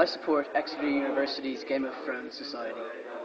I support Exeter University's Game of Thrones Society.